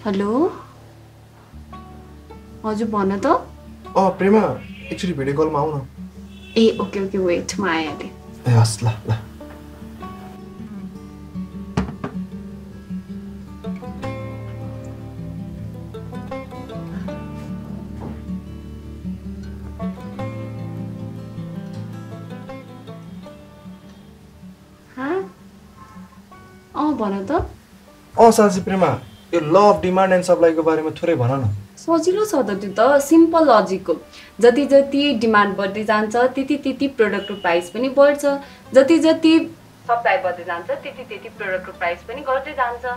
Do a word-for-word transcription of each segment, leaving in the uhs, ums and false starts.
Hello हजुर भन त अ प्रेमा एकचोटि भिडियो कलमा आऊ न ए ओके ओके वेट म आइहालेँ ए हस् ल ल अँ भन त अँ साँच्ची प्रेमा यो ल अफ डिमान्ड एन्ड सप्लाईको बारेमा थोरै भन न सजिलो छ त त्यो त सिम्पल लजिक हो जति जति डिमान्ड बढ्दै जान्छ त्यति त्यति प्रोडक्टको प्राइस पनि बढ्छ जति जति सप्लाई बढ्दै जान्छ त्यति त्यति प्रोडक्टको प्राइस पनि घट्दै जान्छ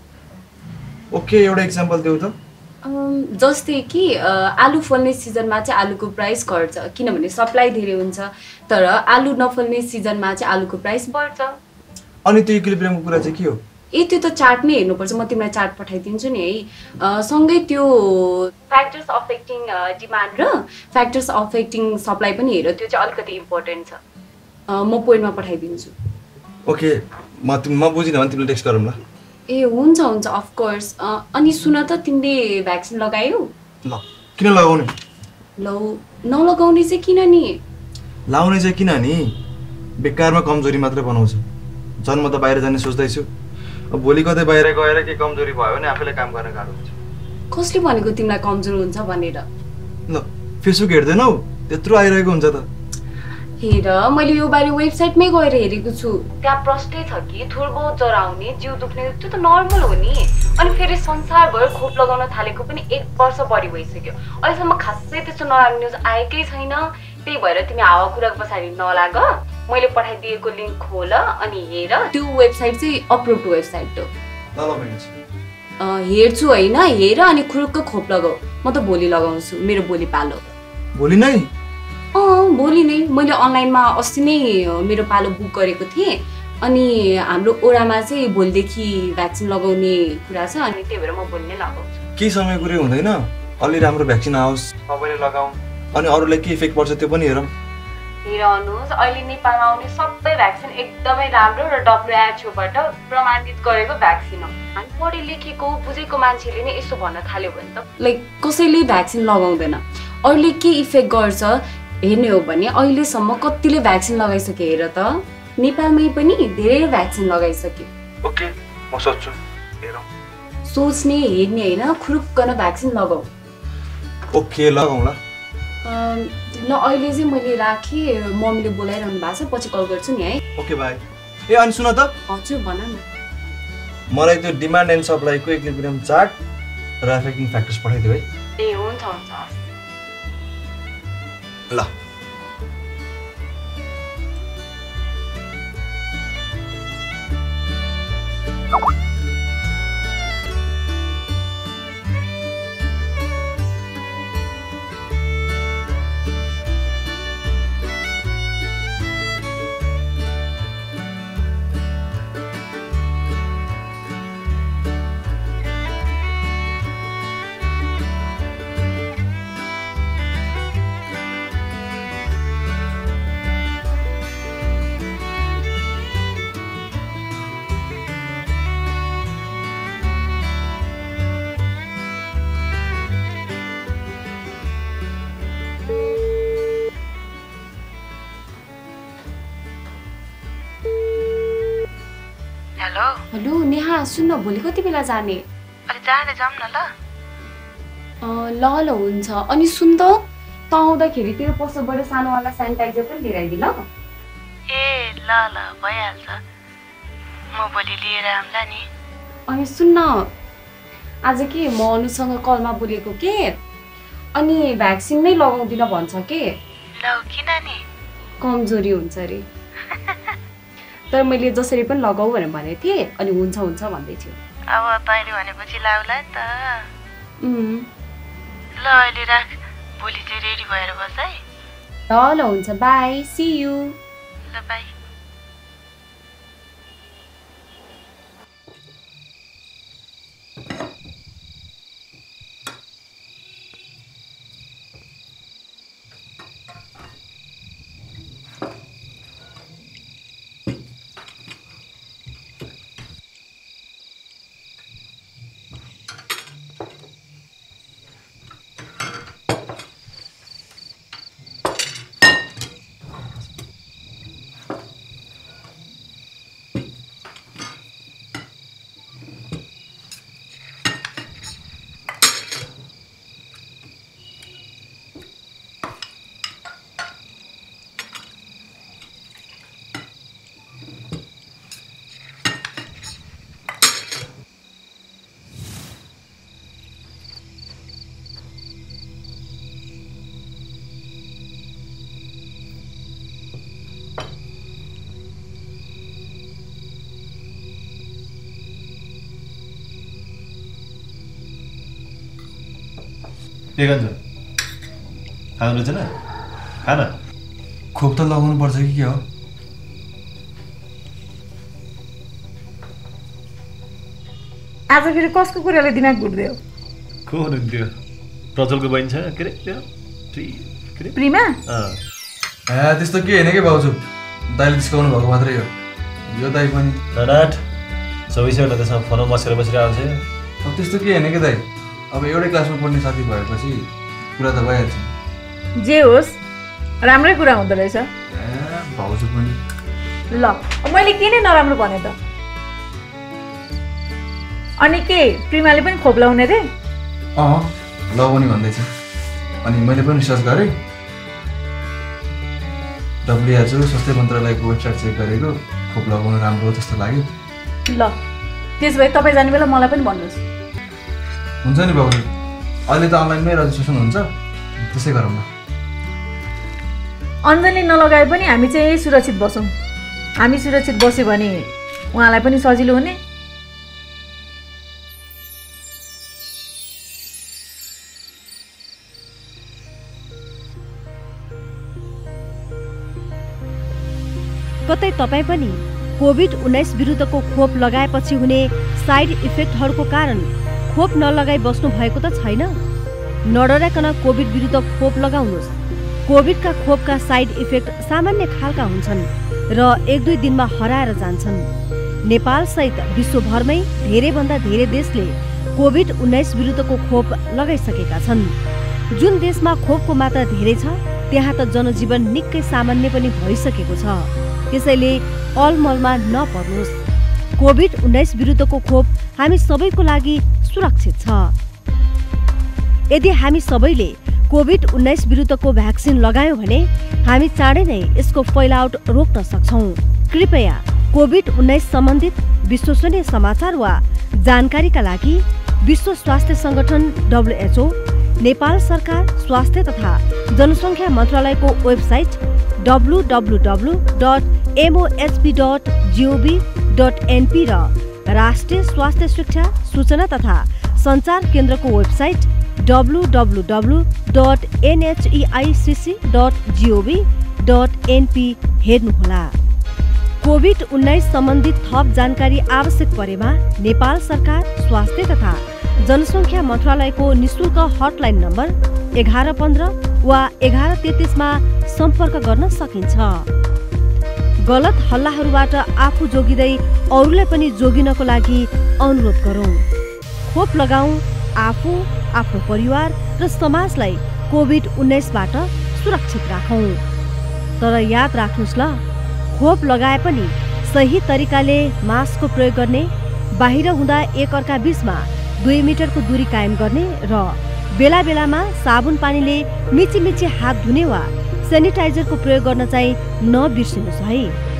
ओके एउटा इक्जाम्पल देऊ त जस्तै कि आलु फल्ने सिजनमा चाहिँ आलुको प्राइस घट्छ किनभने सप्लाई धेरै हुन्छ तर आलु नफल्ने सिजनमा चाहिँ आलुको प्राइस बढ्छ अनि त्यो इक्विलिब्रियमको कुरा चाहिँ के हो ए त्यो त चार्ट नै हेर्नुपर्छ म तिमीलाई चार्ट पठाइदिन्छु नि है सँगै त्यो फ्याक्टर्स अफेक्टिङ डिमान्ड र फ्याक्टर्स अफेक्टिङ सप्लाई पनि हेर त्यो चाहिँ अलिकति इम्पोर्टेन्ट छ म पोइन्टमा पठाइदिन्छु ओके म म बुझिनँ भने तिमीले टेक्स्ट गरौँ ल ए हुन्छ हुन्छ अफकोर्स अनि सुन त तिमीले भ्याक्सिन लगायौ ल किन लगाउने लौ नलगाउने चाहिँ किन नि लाउने चाहिँ किन नि बेकारमा कमजोरी मात्रै बनाउँछ जन्म त बाहिर जाने सोच्दैछु अब भोलि कतै बाहिर गएर के कमजोरी भयो भने आफैले काम गर्न गाह्रो हुन्छ कसले भनेको तिमीलाई कमजोर हुन्छ भनेर ल फेसबुक हेर्दैनौ त्यत्रो आइरहेको हुन्छ त हेर मैले यो बारे वेबसाइटमै गएर हेरेको छु त्यहाँ प्रष्टै छ कि थोर बहुत ज्वरो आउने जिउ दुख्ने त्यो त नर्मल हो नि अनि फेरि संसारभर खोप लगाउन थालेको पनि एक वर्ष बढी भइसक्यो अहिलेसम्म खासै त्यस्तो नराम्रो न्युज आएकै छैन त्यही भएर तिमी हावा कुराको पछाडि नलाग मैले पठाइदिएको लिङ्क खोल अनि हेर त्यो वेबसाइट चाहिँ अप्रुभड वेबसाइट हो ल ल हेर्छु होइन हेर अनि खुरुक्क खोप लगाऊ म त भोलि लगाउँछु मेरो भोलि पालो भोलि नै अँ भोलि नै मैले अनलाइनमा अस्ति नै मेरो पालो बुक गरेको थिएँ अनि हाम्रो ओडामा चाहिँ भोलिदेखि भ्याक्सिन लगाउने कुरा छ अनि त्यही भएर म भोलि नै लगाउँछु केही समय कुरै हुँदैन अलि राम्रो भ्याक्सिन आओस् सबैले लगाऊ अनि अरूलाई के इफेक्ट पर्छ त्यो पनि हेरौँ हेर्नुहोस् अहिले नेपालमा आउने सबै भ्याक्सिन एकदमै राम्रो र डब्लुएचओबाट प्रमाणित गरेको भ्याक्सिन हो हामी पढे लेखेको बुझेको मान्छेले नै यसो भन्न थाल्यो भने त लाइक कसैले भ्याक्सिन लगाउँदैन अरूले के इफेक्ट गर्छ हेर्ने हो भने अहिलेसम्म कतिले भ्याक्सिन लगाइसके हेर त नेपालमै पनि धेरै भ्याक्सिन लगाइसके ओके म सोच्छु हेरौँ सोच्ने हेर्ने होइन खुरुक्कन भ्याक्सिन लगाऊ ओके लगाउँ ल ल अहिले चाहिँ मैले राखेँ मम्मीले बोलाइरहनु भएको छ पछि कल गर्छु नि है ओके बाई ए अनि सुन त हजुर भन न मलाई त्यो डिमान्ड एन्ड सप्लाईको इक्विलिब्रियम चार्ट र अफेक्टिङ फ्याक्टर्स पठाइदियो है ए हुन्छ हुन्छ ल हेलो हेलो नेहा सुन्न भोलि कति बेला जाने अलि जाने जाऊँ न ल ल ल हुन्छ अनि सुन त त आउँदाखेरि तेरो पसलबाट सानोवाला सेनिटाइजर पनि लिएर आइदिनु ल ए ल ल भइहाल्छ म भोलि लिएर आउँला नि अनि सुन्न आज के म अनुसँग कलमा बोलेको के अनि भ्याक्सिन नै लगाउँदिन भन्छ के ल किन नि कमजोरी हुन्छ अरे तर मैले जसरी पनि लगाऊ भनेर भनेको थिएँ अनि हुन्छ हुन्छ भन्दै थियो अब तैँले भनेपछि लाउला नि त उम् ल अहिले राख भोलि चाहिँ रेडी भएर बस है ल ल हुन्छ बाई सी यू ल बाई के गर्छ खानु रहेछ न खान खोप त लगाउनु पर्छ कि के हो आज फेरि कसको कुराले दिमाग घुट्दियो को हुनुहुन्थ्यो प्रज्वलको बहिनी छ के अरे त्यो के अरे प्रिमा ए त्यस्तो के होइन कि भाउजू दाइले डिस्काउनु भएको मात्रै हो यो दाइ पनि नराट चौबिसै घन्टा त्यसमा फोनमा बसेर बसेर आउँछ अब त्यस्तो के होइन कि दाइ अब एउटै क्लासमा पढ्ने साथी भएपछि कुरा त भइहाल्छ जे होस् राम्रै कुरा हुँदो रहेछ ए भाउजू पनि ल मैले के नै नराम्रो भने त अनि के प्रिमाले पनि खोप लाउने रे अँ लगाउने भन्दैछ अनि मैले पनि रिसर्च गरेँ डब्लुएचओ स्वास्थ्य मन्त्रालयको वेबसाइट चेक गरेको खोप लगाउनु राम्रो हो जस्तो लाग्यो ल त्यसो भए तपाईँ जाने बेला मलाई पनि भन्नुहोस् हुन्छ नि बाबु अहिले त अनलाइनमै रेजिस्ट्रेसन हुन्छ त्यसै गरौँ न अञ्जनले नलगाए पनि हामी चाहिँ सुरक्षित बसौँ हामी सुरक्षित बस्यो भने उहाँलाई पनि सजिलो हुने कतै तपाईँ पनि कोभिड उन्नाइस विरुद्धको खोप लगाएपछि हुने साइड इफेक्टहरूको कारण खोप नलगाई बस्नु भएको त छैन नडराइकन कोभिड विरुद्ध खोप लगाउनुहोस् कोभिडका खोपका साइड इफेक्ट सामान्य खालका हुन्छन् र एक दुई दिनमा हराएर जान्छन् नेपाल सहित विश्वभरमै धेरैभन्दा धेरै देशले कोभिड उन्नाइस विरुद्धको खोप लगाइसकेका छन् जुन देशमा खोपको मात्रा धेरै छ त्यहाँ त जनजीवन निकै सामान्य पनि भइसकेको छ त्यसैले अलमलमा नपर्नुहोस् कोभिड उन्नाइस विरुद्धको खोप हामी सबैको लागि सुरक्षित छ यदि हामी सबैले कोभिड उन्नाइस विरुद्धको भ्याक्सिन लगायौँ भने हामी चाँडै नै यसको फैलावट रोक्न सक्छौँ कृपया कोभिड उन्नाइस सम्बन्धित विश्वसनीय समाचार वा जानकारीका लागि विश्व स्वास्थ्य सङ्गठन डब्लुएचओ नेपाल सरकार स्वास्थ्य तथा जनसङ्ख्या मन्त्रालयको website W W W dot MOHB dot GOV dot NP र राष्ट्रिय स्वास्थ्य शिक्षा सूचना तथा सञ्चार केन्द्रको website W W W dot NHEICC dot GOV dot NP हेर्नुहोला कोभिड उन्नाइस सम्बन्धित थप जानकारी आवश्यक परेमा नेपाल सरकार स्वास्थ्य तथा जनसङ्ख्या मन्त्रालयको निशुल्क हटलाइन नम्बर एघार पन्ध्र वा एघार तेत्तिसमा सम्पर्क गर्न सकिन्छ गलत हल्लाहरूबाट आफू जोगिँदै अरूलाई पनि जोगिनको लागि अनुरोध गरौँ खोप लगाऊ आफू आफ्नो परिवार र समाजलाई कोभिड उन्नाइसबाट सुरक्षित राखौँ तर याद राख्नुहोस् ल खोप लगाए पनि सही तरिकाले मास्कको प्रयोग गर्ने बाहिर हुँदा एक अर्का बीचमा दुई मिटरको दूरी कायम गर्ने र बेला बेलामा साबुन पानीले मिची मिची हात धुने वा सेनिटाइजरको प्रयोग गर्न चाहिँ नबिर्सिनुहोस् है।